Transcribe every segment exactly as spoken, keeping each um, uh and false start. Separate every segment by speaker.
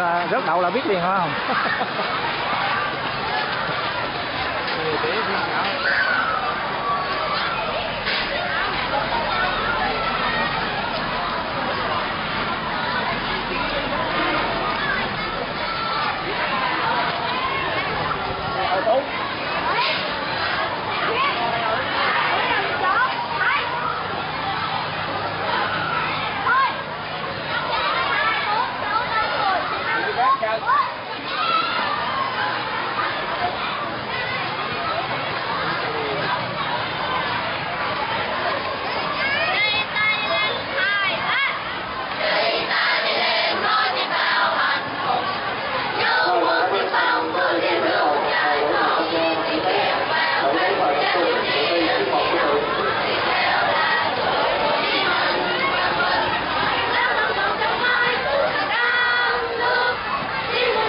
Speaker 1: là rớt đậu là biết liền phải không?
Speaker 2: Hãy subscribe cho kênh Ghiền Mì Gõ để không bỏ lỡ những video hấp dẫn.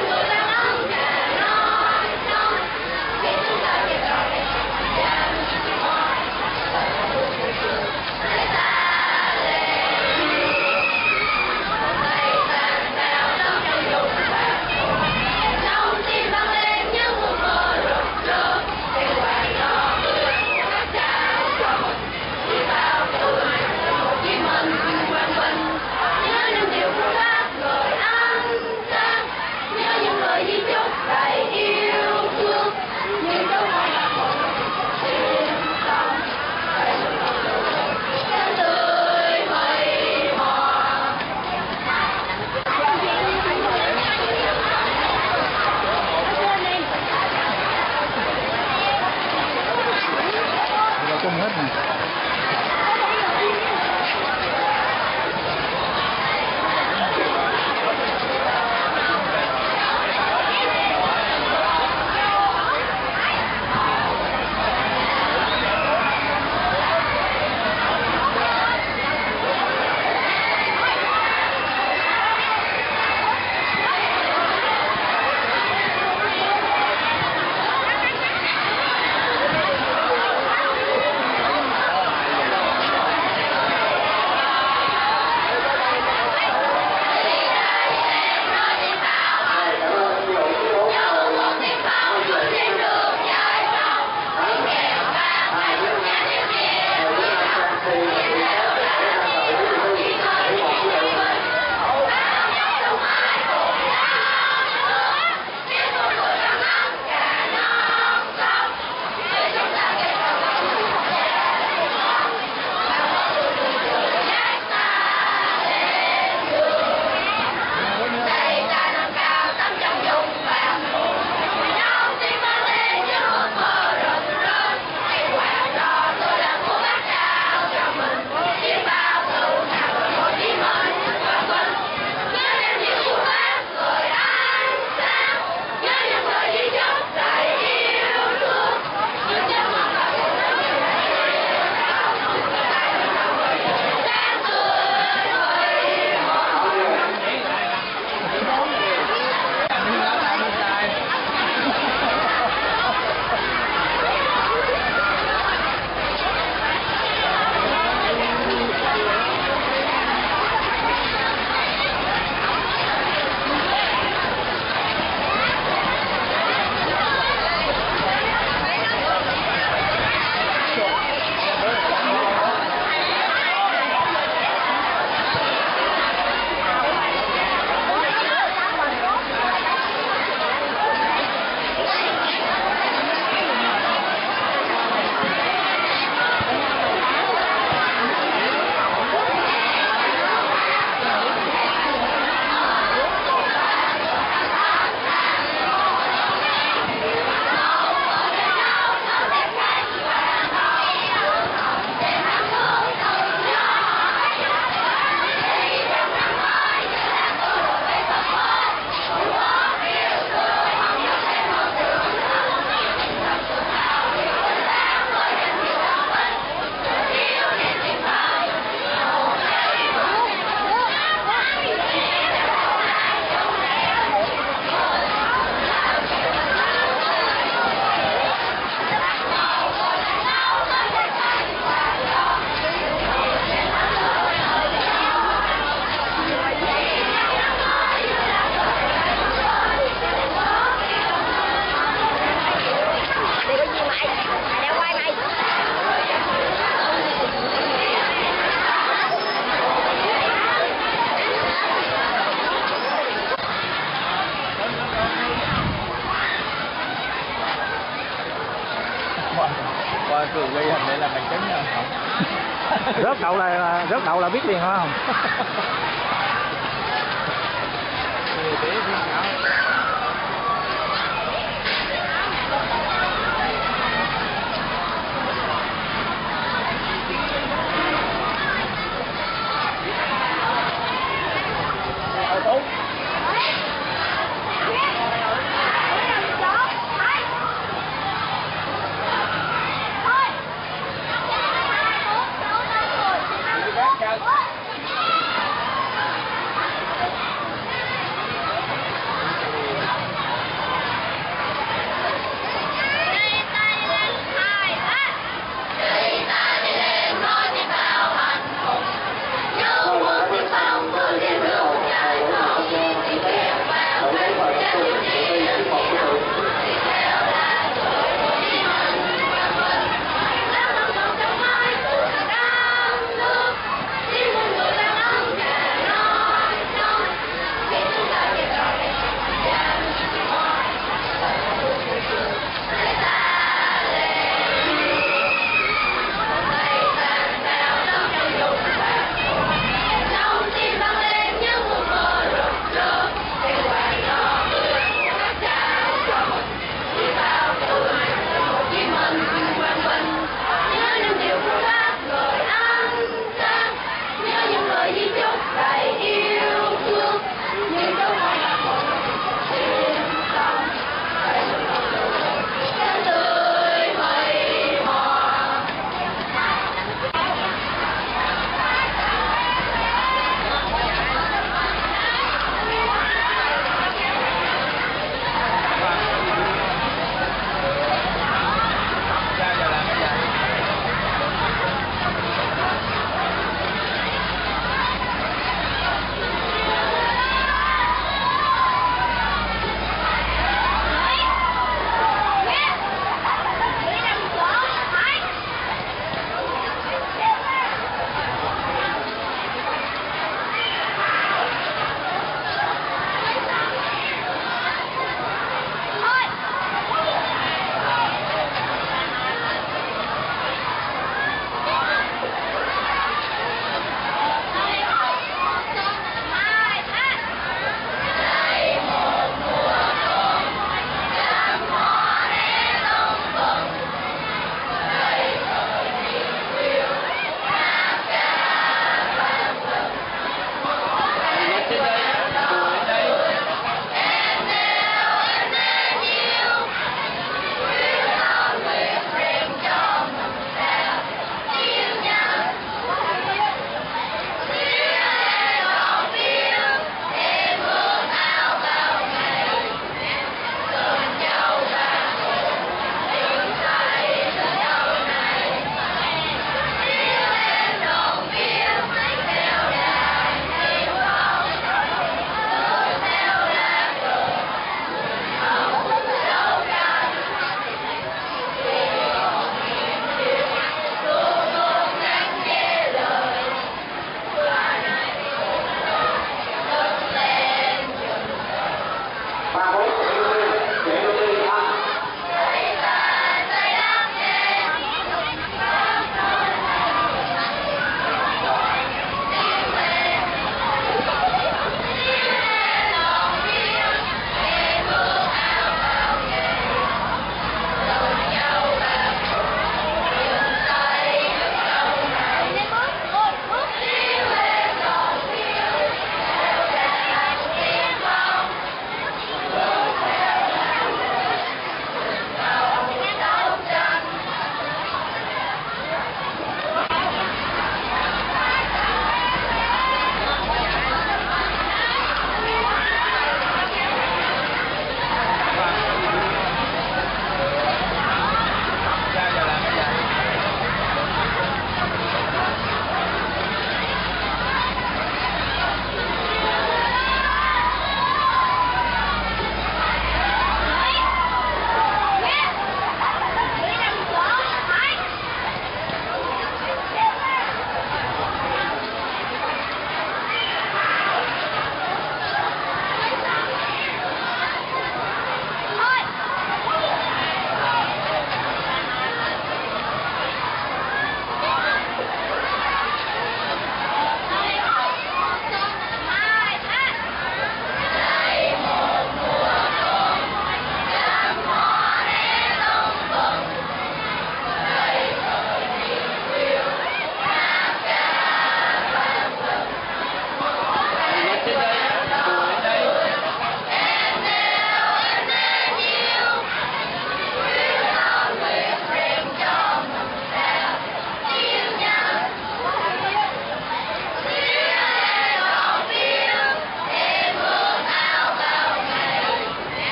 Speaker 1: cười ghi hình đây là bằng chứng nha.
Speaker 2: Rớt đậu là rớt đậu là biết liền không?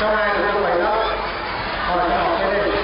Speaker 3: Trong ai được không vậy đó? Hỏi cho học cái đi.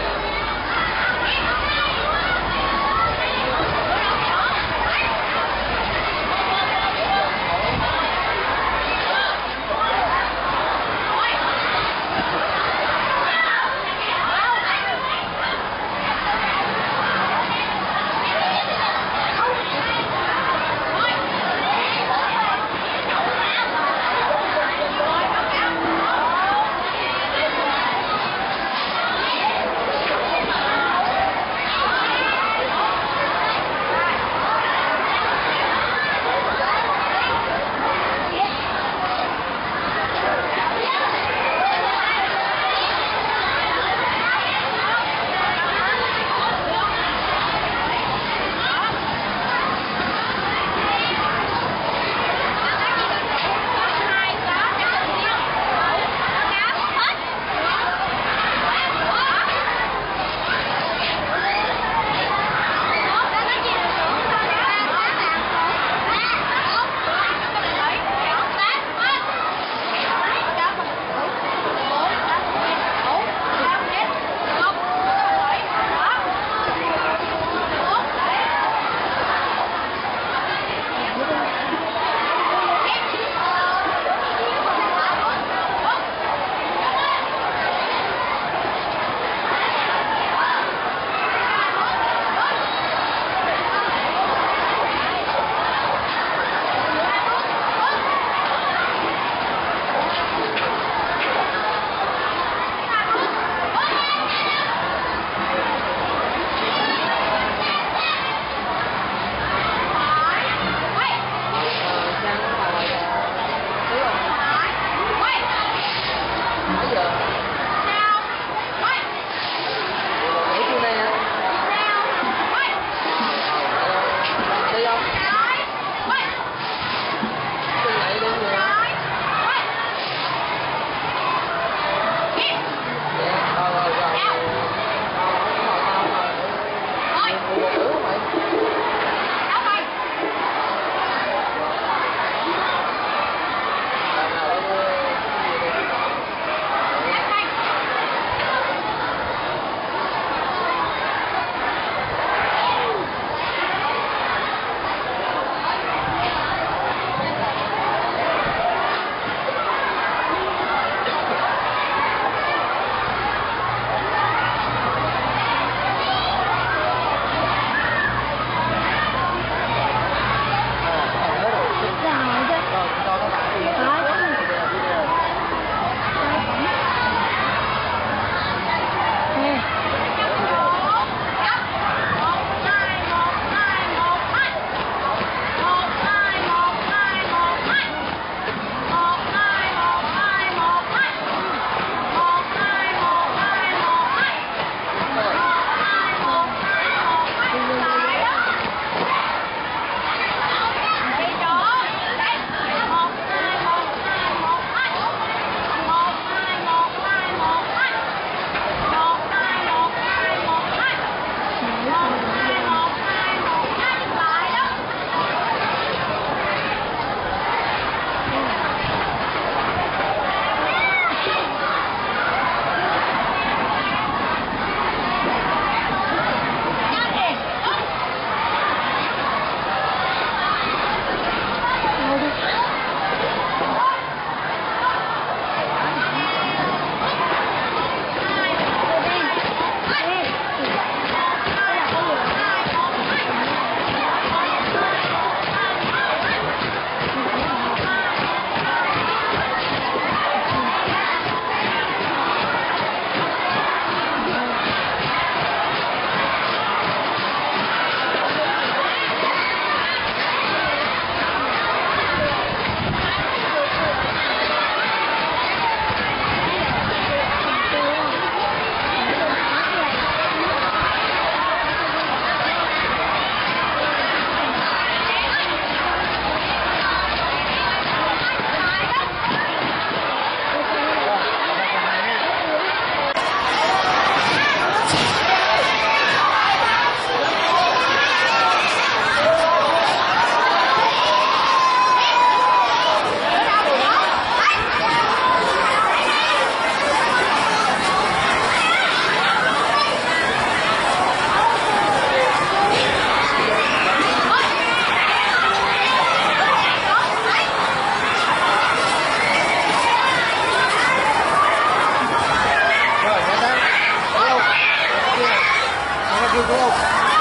Speaker 3: kia của ông.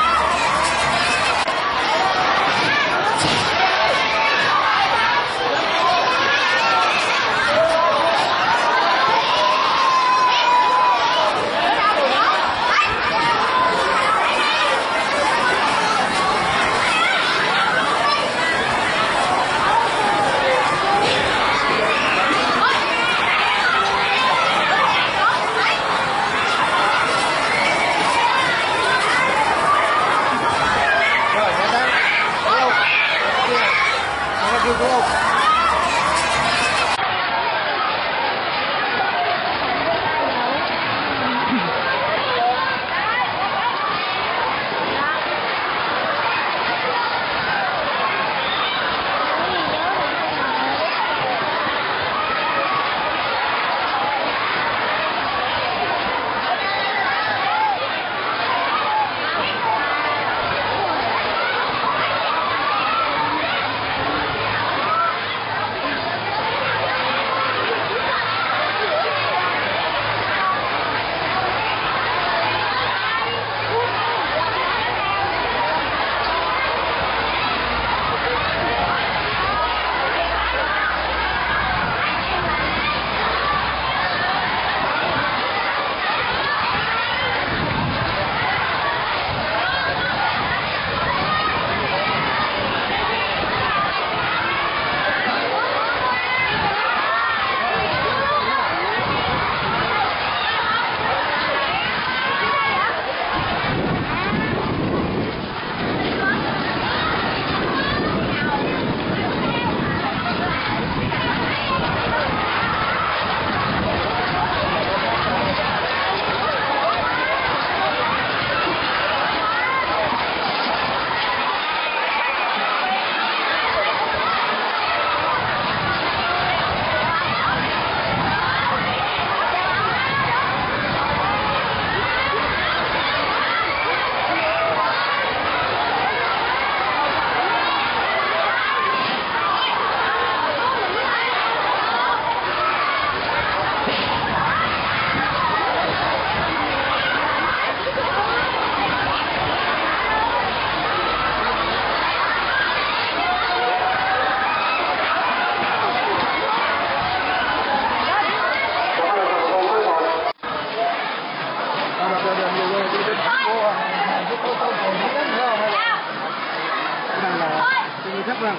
Speaker 3: Thấp vâng.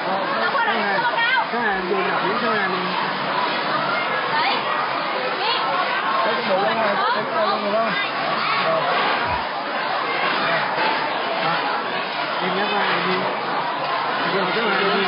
Speaker 3: Cái này, cái này dùng là những cái này mình đấy. Cái cái bộ này, cái cái này luôn rồi không? Em nhắc lại đi. Giờ cái này đi.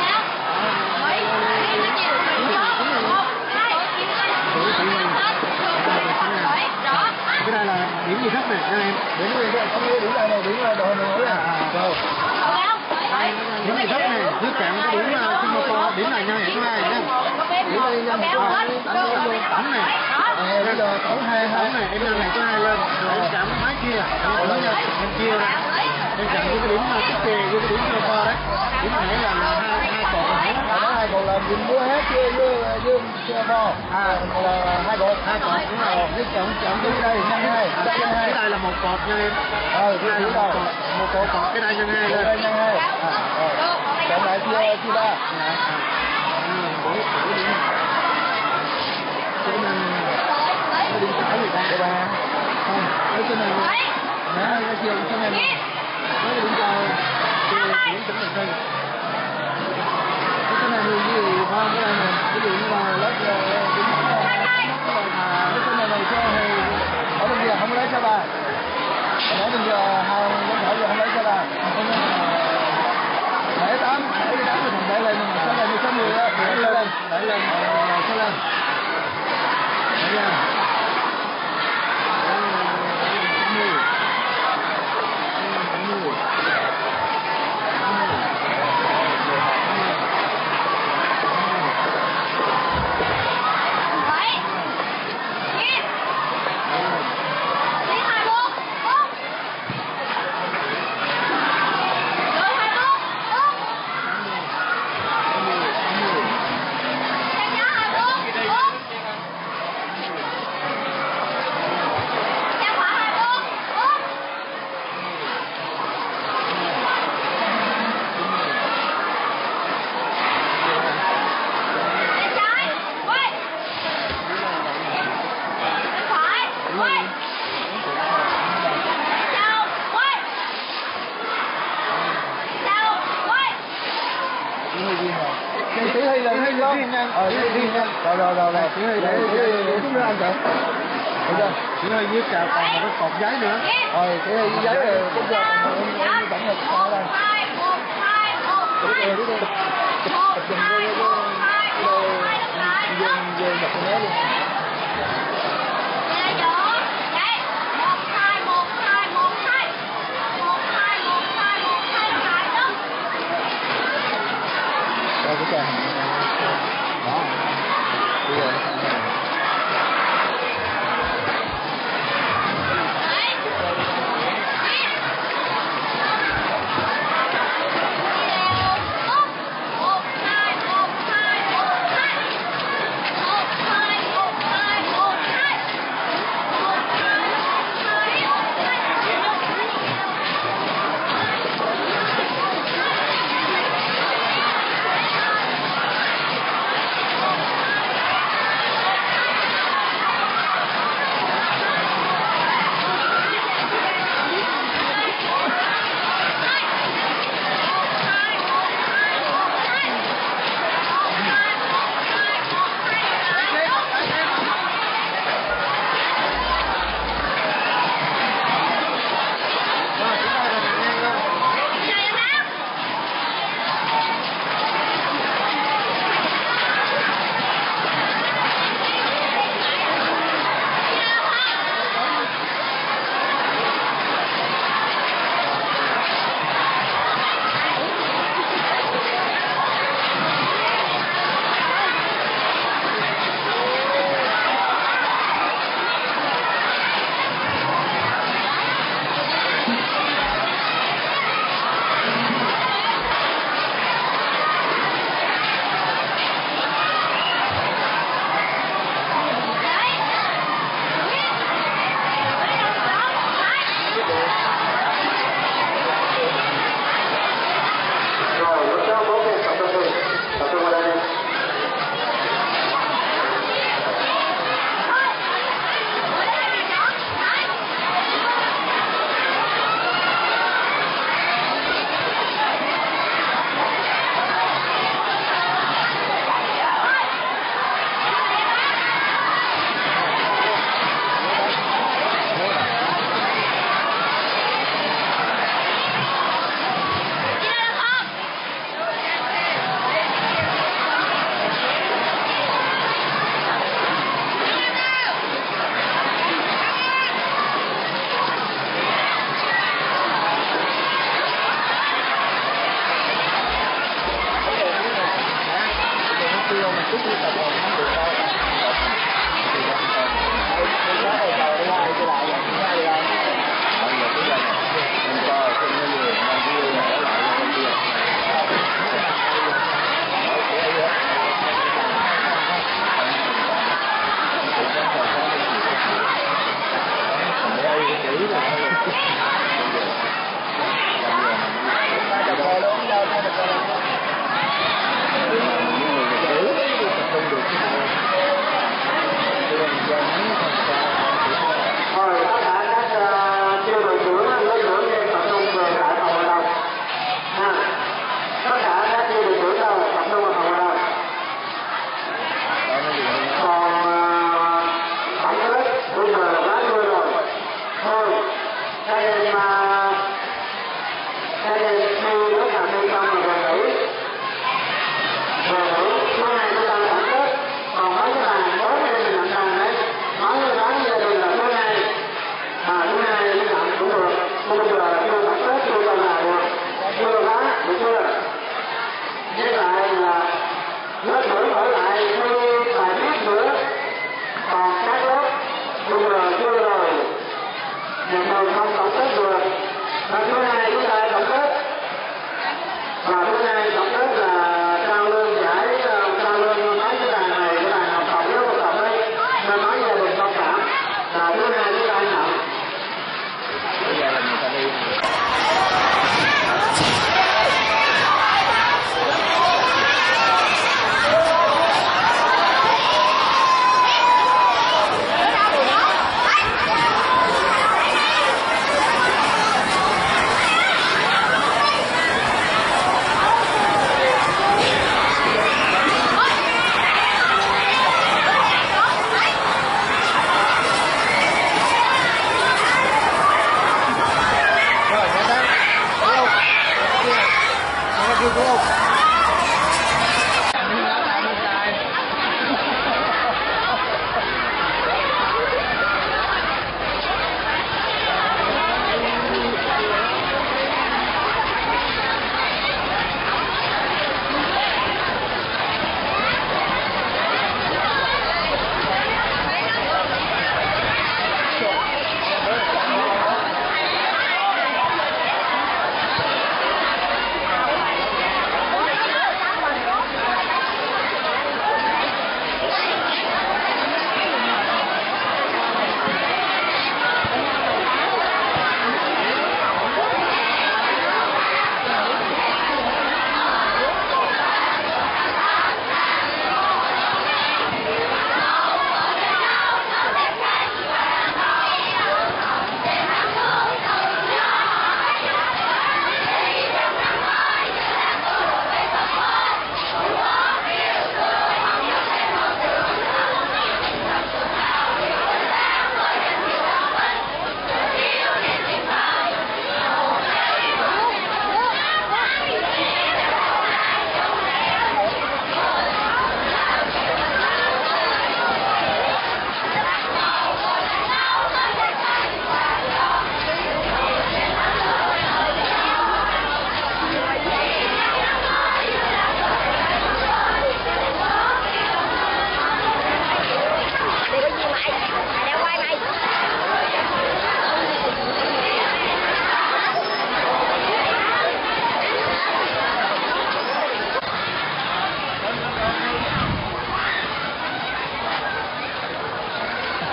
Speaker 3: Cái này là điểm gì thấp này anh em? Điểm gì thấp? Không biết điểm này này, điểm là đồ nữa à. Rồi. Điểm này thấp này, dưới cạn cái điểm Singapore, điểm này nhân hệ số hai nha. Điểm này nhân hệ số hai, tổng này. Bây giờ tổng hai, tổng này em nhân hệ số hai lên, rồi em chạm máy kia, em chạm em chia ra. Em chạm với cái điểm tiếp kề với cái điểm Singapore đấy. Điểm này là hai hai cột này. Đó hai cột là điểm mua hết chưa với với Singapore. À là hai cột, hai cột đúng rồi. Với chạm chạm với đây nhân hai. Cái này là một cột nha em. Ờ, cái này là một cột, một cột cột cái này nhân hai lên. Cái này nhân hai. Chạm lại chia chia ba. Cái này nó đi phải người ta. Cái ba. Không, cái này nó nó chia cái này. Nó đi cho cái điểm chấm được hơn. Cái này như gì không? Cái này cái gì nó là lớp điểm cái này này cho ở bên kia không có lấy cho bà. Ở bên kia hai nó thở giờ không lấy cho bà. Để tám, để tám thì mình để lên, mình sẽ lên sáu mươi á, để lên, để lên, sẽ lên. Để lên. riêng nha.
Speaker 2: Ờ,
Speaker 3: Chỉ huy riêng nha.
Speaker 2: Rồi rồi rồi rồi.
Speaker 3: Chỉ huy để
Speaker 2: để để chúng nó ăn kìa. Được chưa?
Speaker 3: Chỉ huy với cà còn một cái cột giấy nữa.
Speaker 2: Rồi cái giấy này cũng giờ còn em vẫn là sao đây? Được rồi, được rồi. Chụp chụp dùm vô vô vô vô vô dập con bé luôn. Rồi cái kèm. Đó. Bây giờ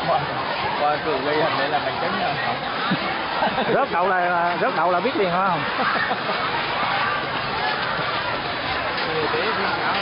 Speaker 1: qua qua cười gây hình đây là mày tránh nha.
Speaker 2: Rớt đậu là rớt đậu là biết liền phải không?
Speaker 1: Người tế thiên não.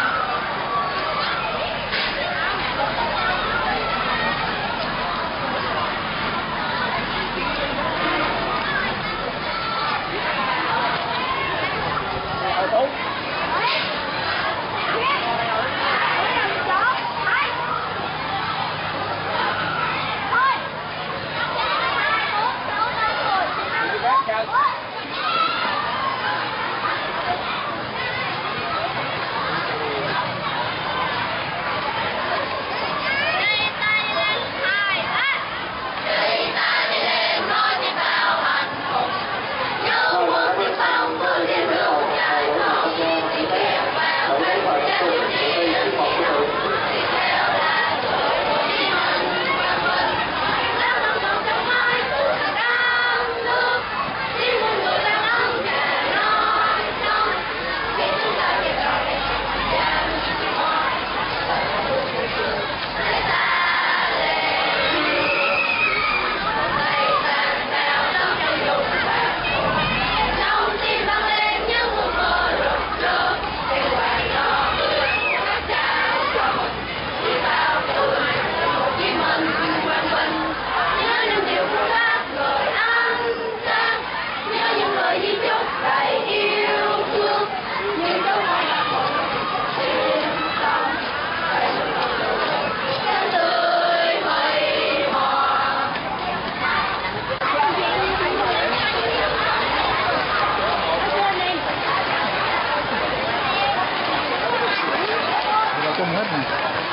Speaker 2: Chung hết nè.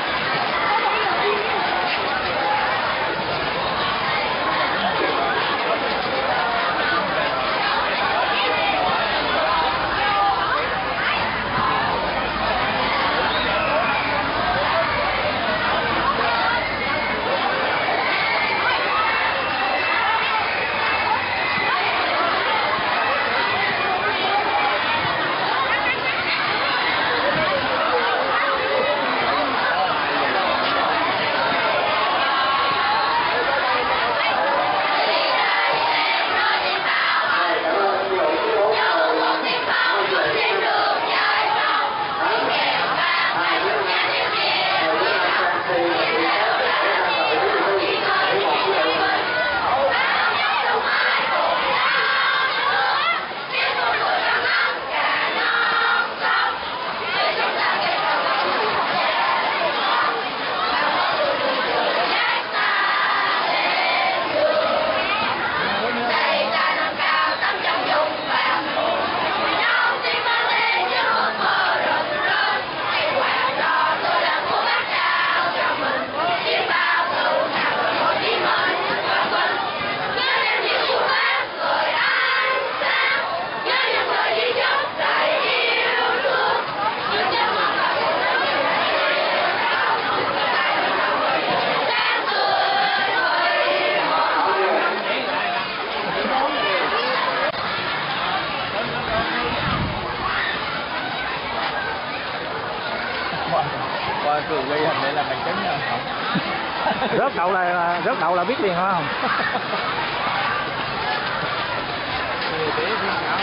Speaker 1: Qua cười gây hình đây là mày tránh nha.
Speaker 2: Rớt đậu là rớt đậu là biết liền phải không?
Speaker 1: Người tế thiên não.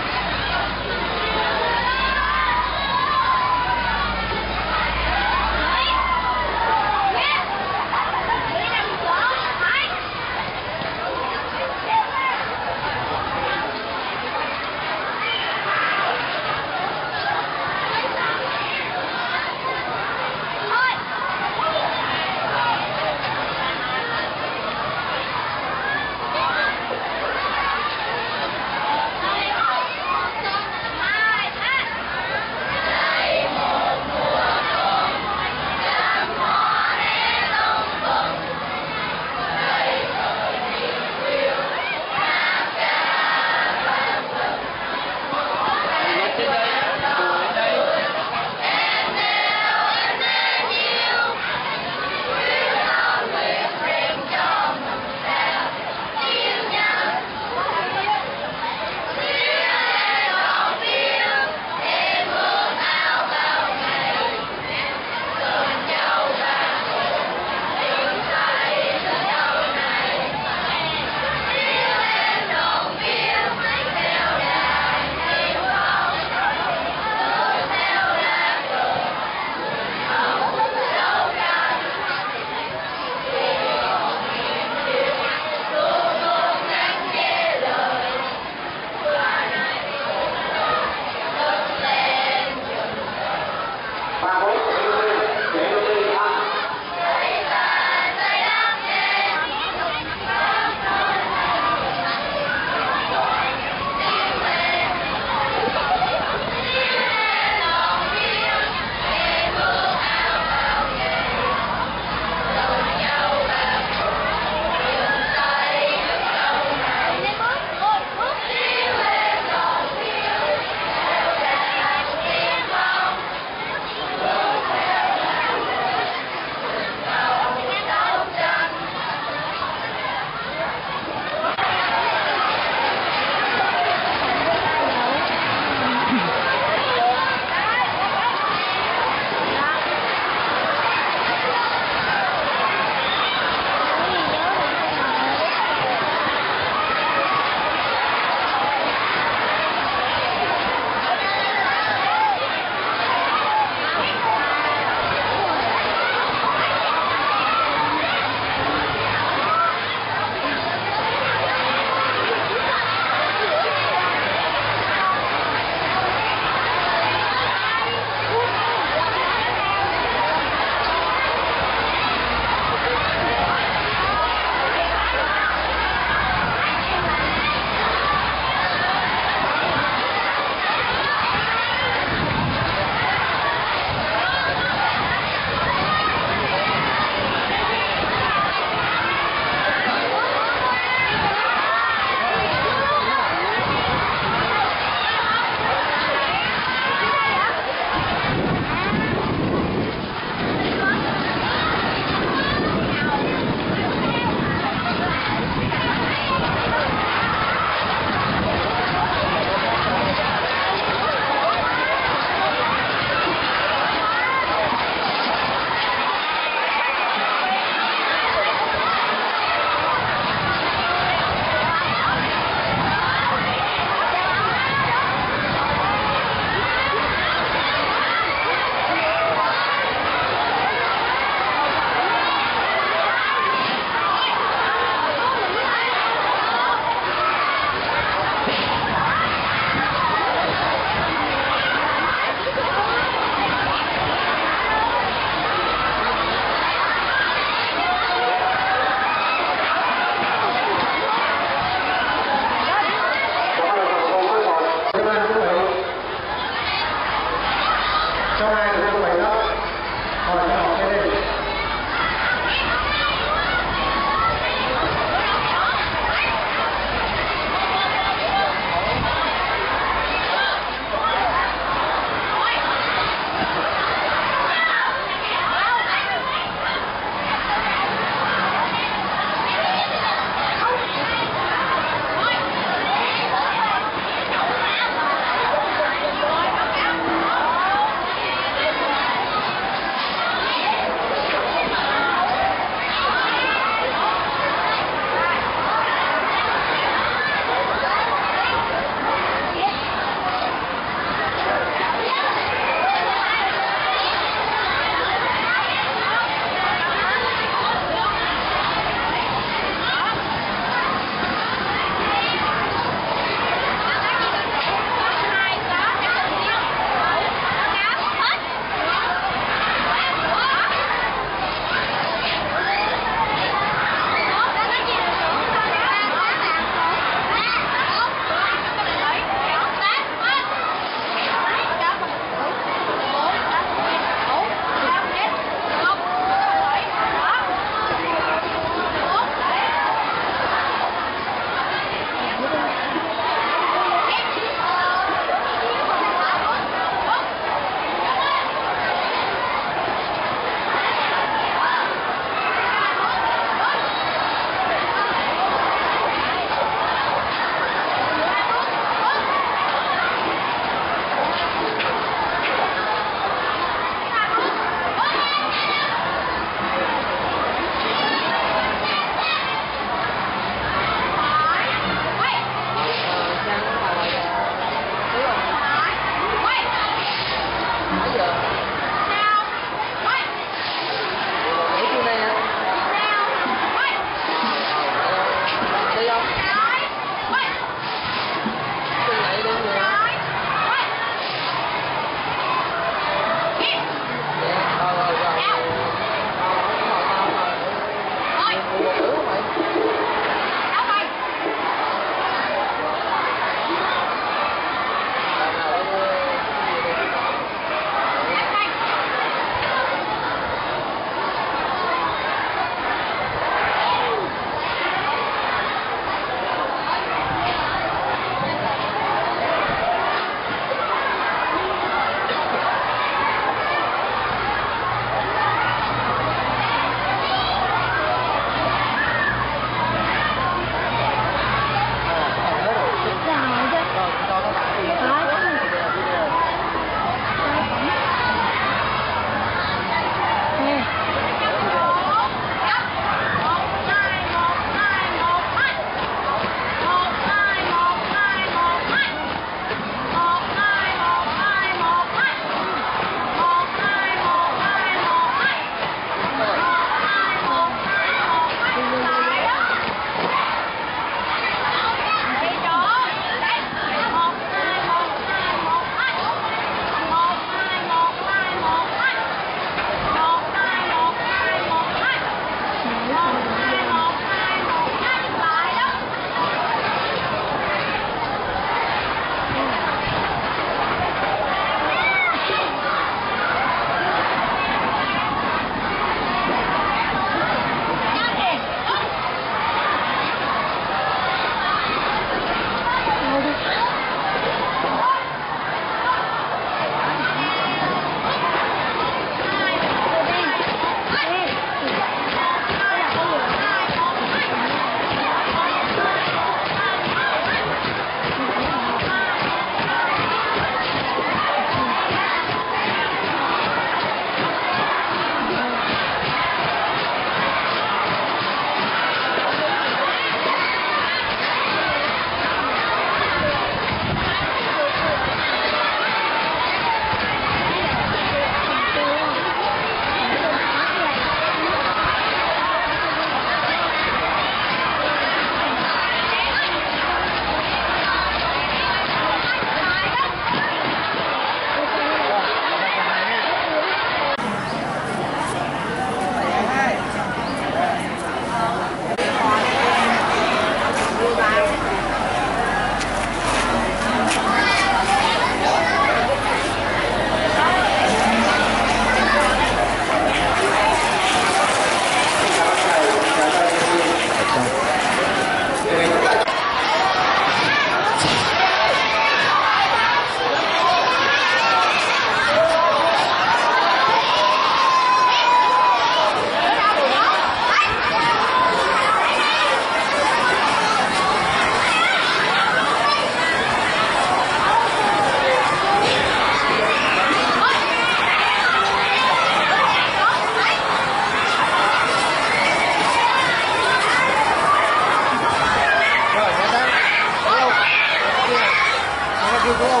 Speaker 3: Nó kêu cô.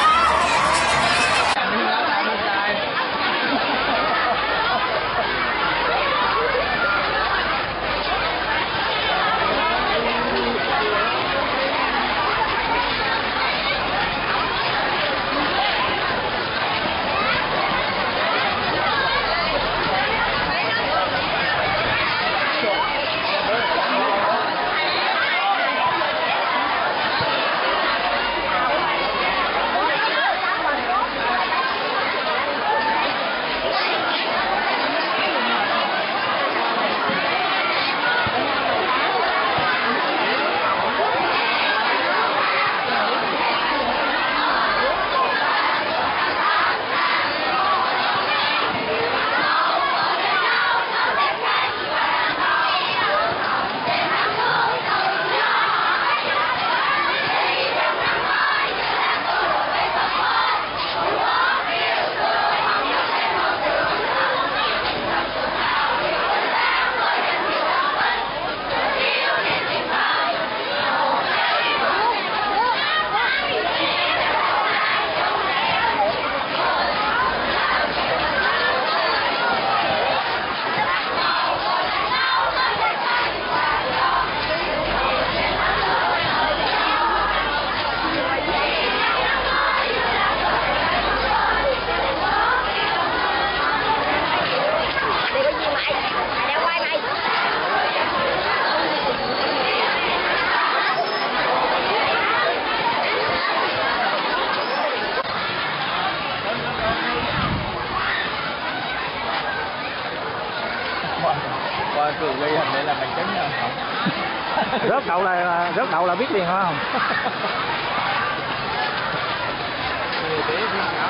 Speaker 1: Qua cười ghi hình đây là bằng chứng nha.
Speaker 2: Rớt đậu là rớt đậu là biết liền phải không?
Speaker 1: Người bé viên não.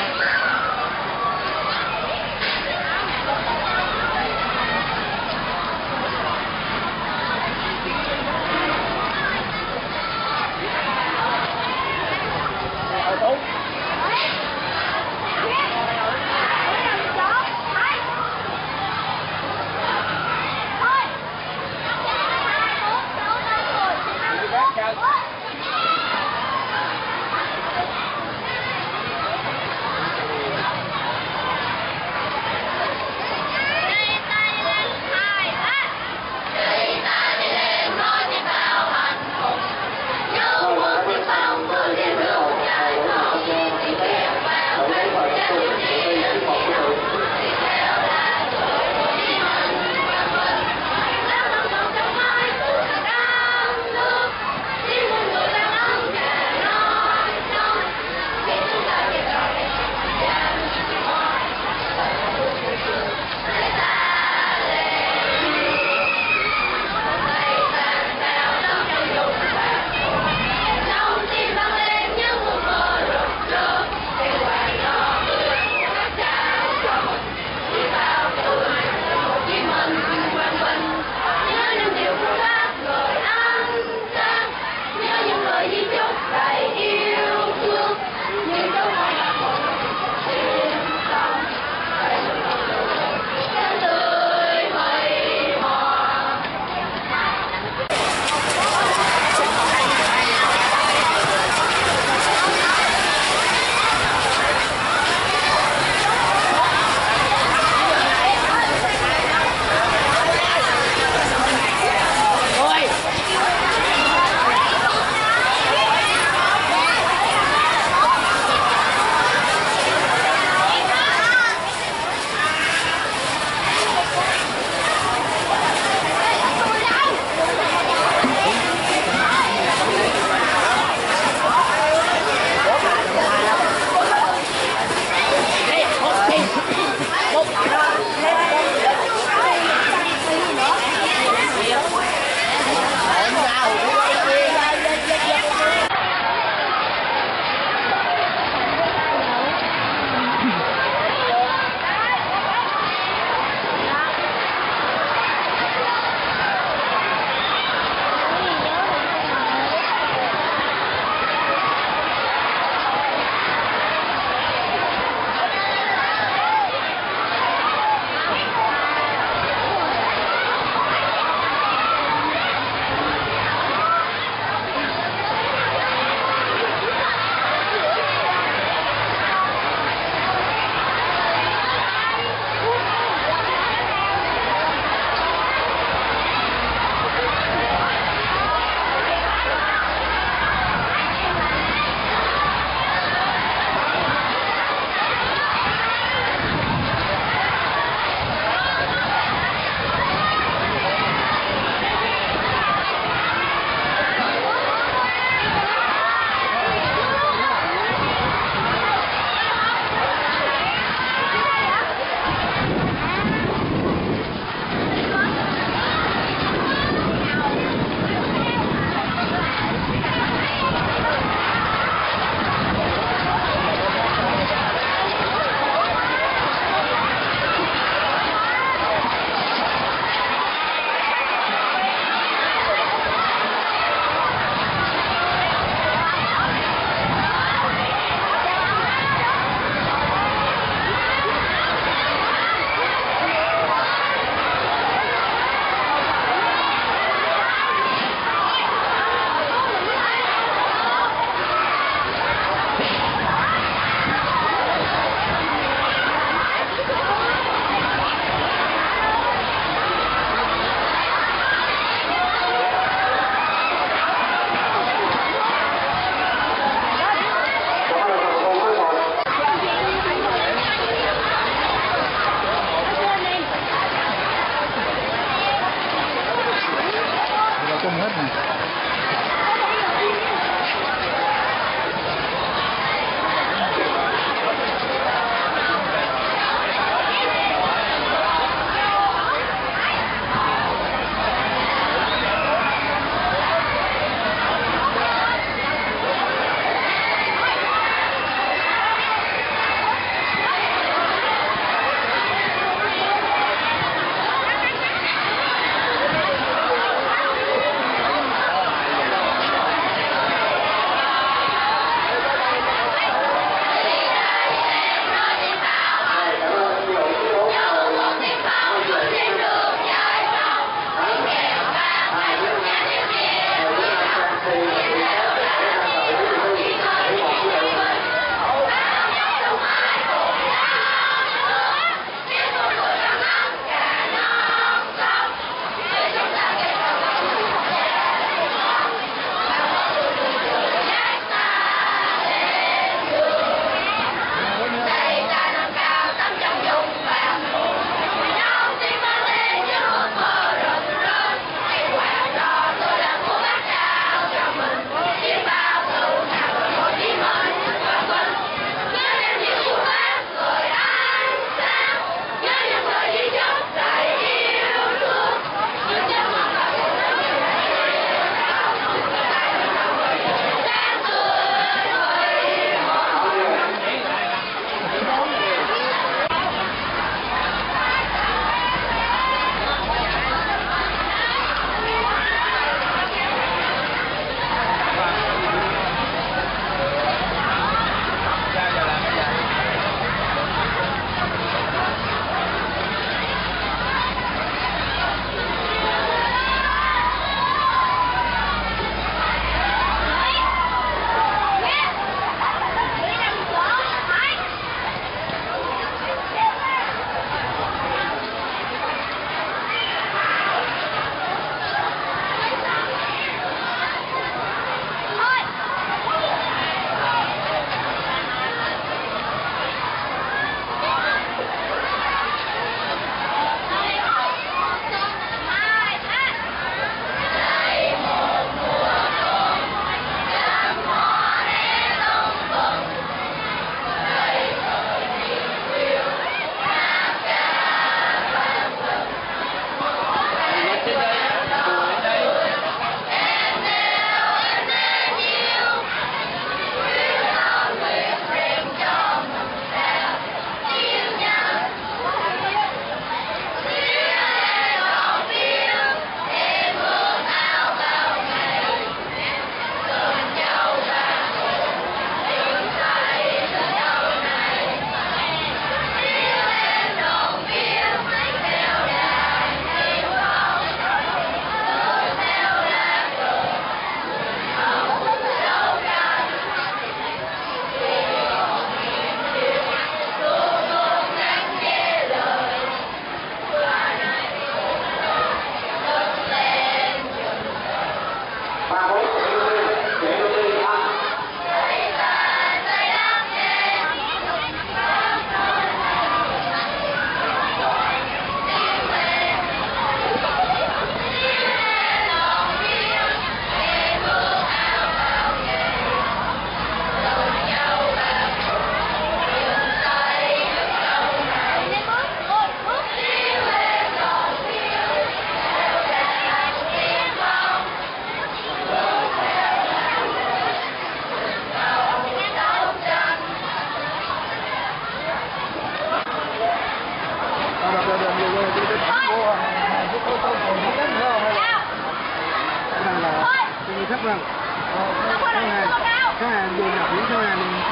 Speaker 3: nha. Cái này, cái này vừa nhập những cái này mình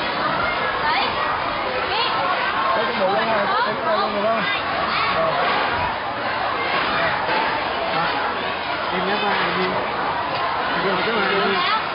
Speaker 2: Thấy cái mũ này, thấy cái này luôn được không?
Speaker 3: em nhớ ba em đi. Rồi cái này đi.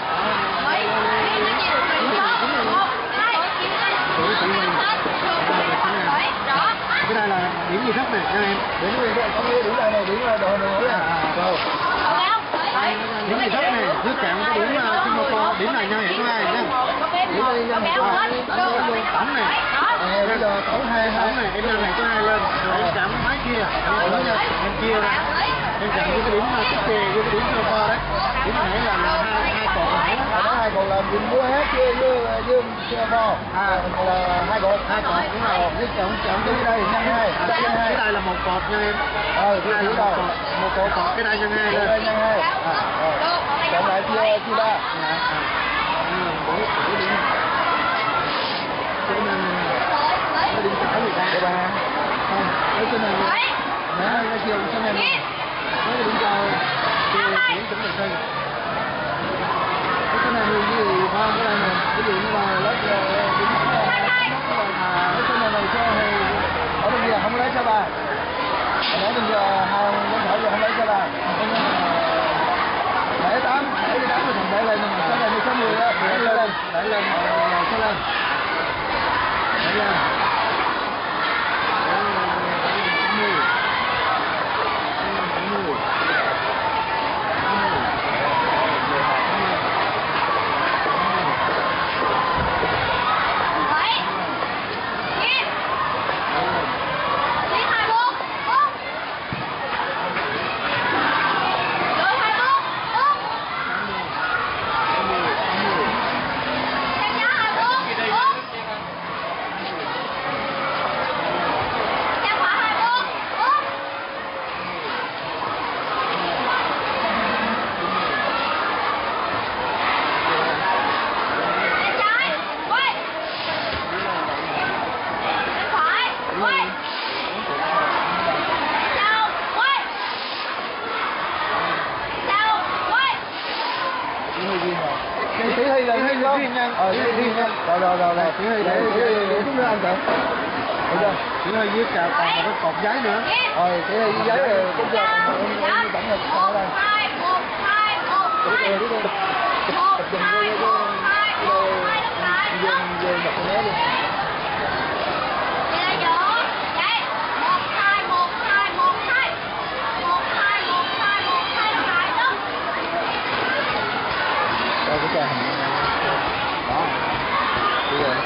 Speaker 3: Cái này là điểm gì thấp này cho em?
Speaker 2: Điểm gì vậy? Không biết điểm này này, điểm là đồ nữa à. Rồi.
Speaker 3: Điểm gì thấp này, dưới cạn cái điểm Singapore, điểm này nha hiện có ai nhá.
Speaker 2: Điểm này nhân
Speaker 3: Tổng này.
Speaker 2: À, bây giờ tổng hai hai.
Speaker 3: Tổng này em nâng này có hai lên, rồi em chạm máy kia, em chia ra. Em chạm với cái điểm tích kề với cái điểm Singapore đấy. Điểm này là hai hai cột này.
Speaker 2: Đó hai cột là điểm mua hết chưa với với Singapore. À là hai cột.
Speaker 3: Hai cột đúng rồi.
Speaker 2: Với chọn chọn cái đây nhân hai.
Speaker 3: Cái đây là một cột nha em.
Speaker 2: Ờ,
Speaker 3: Cái đây là một cột, một cột cột cái đây nhân hai lên.
Speaker 2: Đây nhân hai. À, rồi. Cộng lại chia chia ba.
Speaker 3: À, à. Bốn bốn điểm. Cái này nó điểm trái người ta.
Speaker 2: Ba.
Speaker 3: Không, cái cái này
Speaker 2: Đó, nó chia cái này.
Speaker 3: nó điểm cho điểm chuẩn bị thi. Cái này như gì không? Cái này này, ví dụ như là lớp điểm
Speaker 2: À, cái này này cho hay ở bên kia không lấy cho ba. Ở bên kia hai con thở giờ không lấy cho ba. Để tám, để tám thì thằng để lên nhưng mà cái này đi số mười á, để lên, để lên, số lên. Để lên. Chỉ huy là huy riêng nha. Ờ, chỉ huy nha. Rồi rồi rồi rồi. Chỉ huy để để chúng nó ăn được. Được chưa?
Speaker 3: chỉ huy viết cả còn một cái cột giấy nữa.
Speaker 2: Rồi chỉ huy giấy rồi cũng giờ còn em tổng hợp sao đây. Đúng rồi, đúng rồi. Tập trung vô vô vô vô vô nhập cái né luôn. Rồi cái kèm đó bây giờ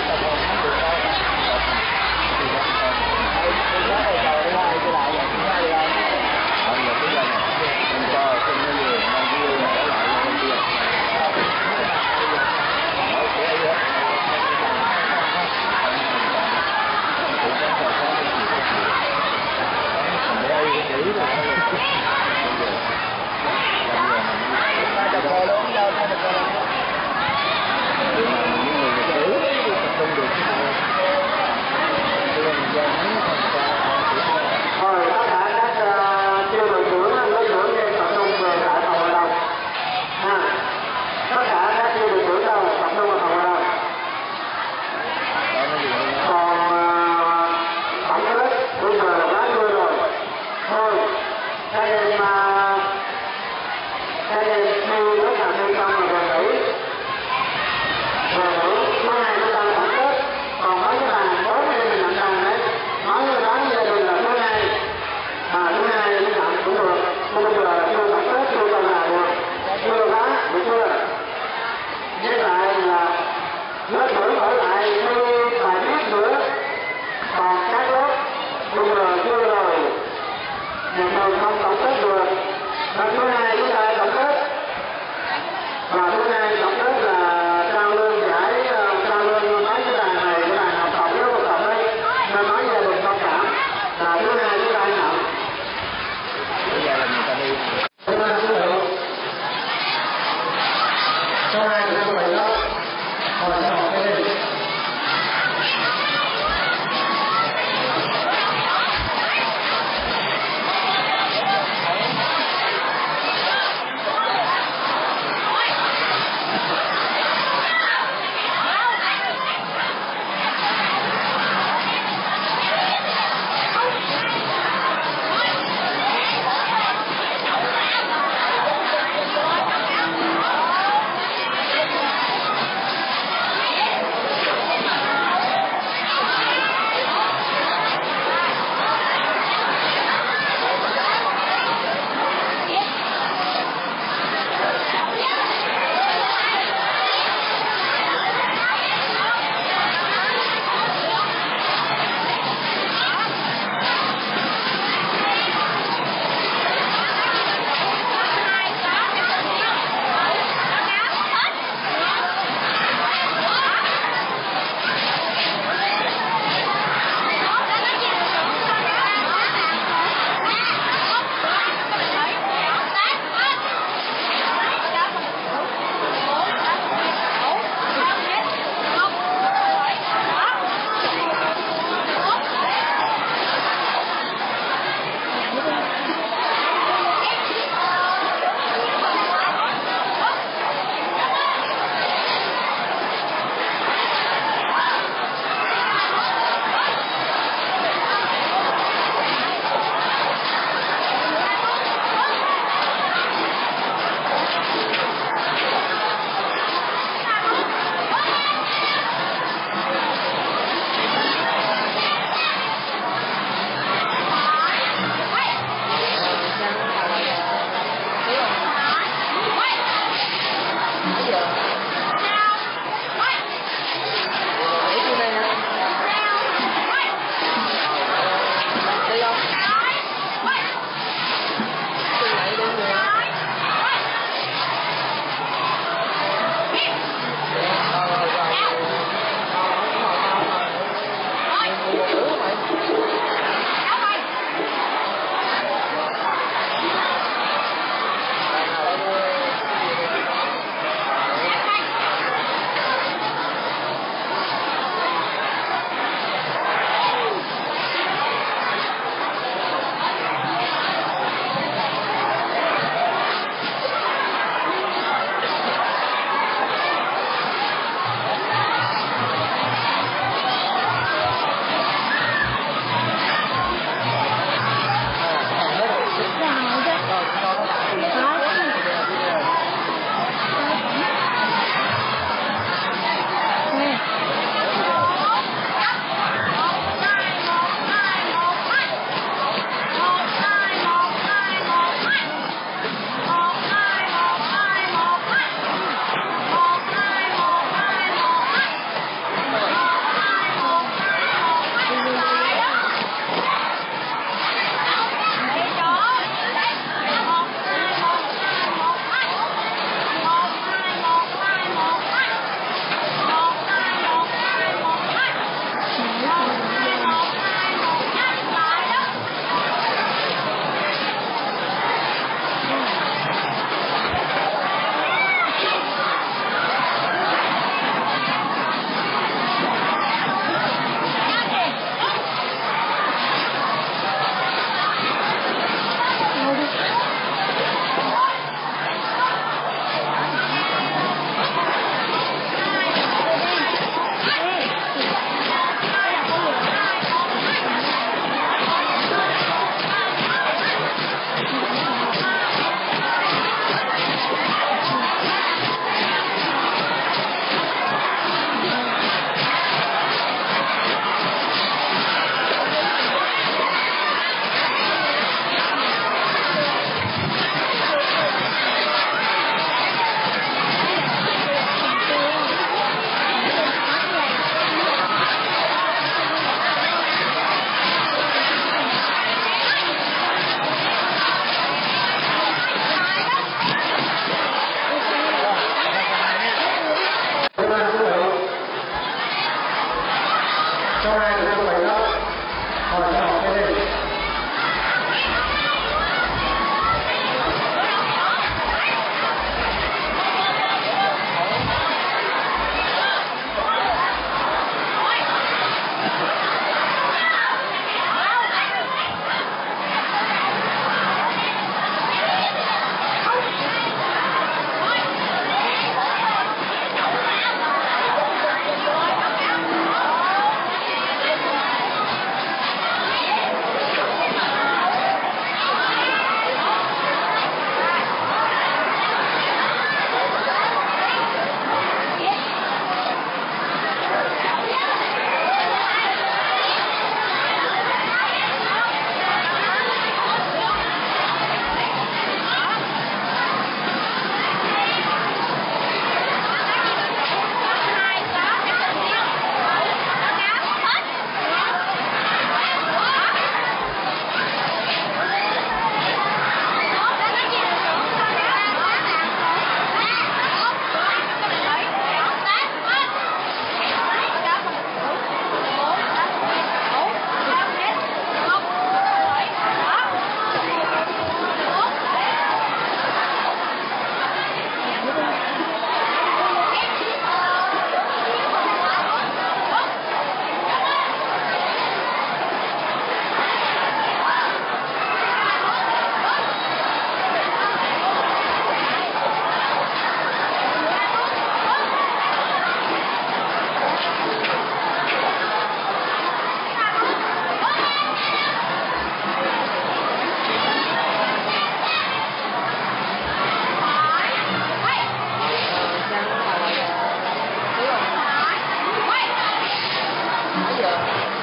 Speaker 2: Còn mấy cái bàn bốn mươi mình nhận đồng đấy, đó
Speaker 3: Sau này được vậy đó. Rồi cho học cái đi.
Speaker 2: Bây giờ